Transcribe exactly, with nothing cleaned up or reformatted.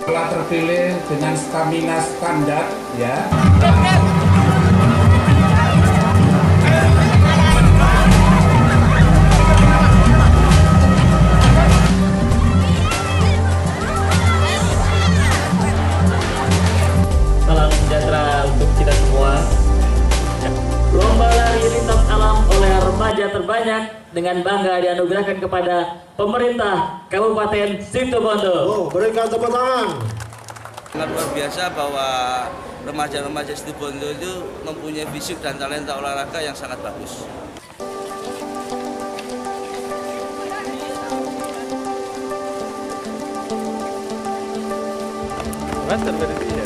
Telah terpilih dengan stamina standar, ya. Salam sejahtera untuk kita semua. Lomba lari lintas alam oleh remaja terbanyak dengan bangga dianugerahkan kepada pemerintah Kabupaten Situbondo. Oh, berikan tepuk tangan. Sangat luar biasa bahwa remaja-remaja Situbondo itu mempunyai fisik dan talenta olahraga yang sangat bagus. Mantap berarti ya.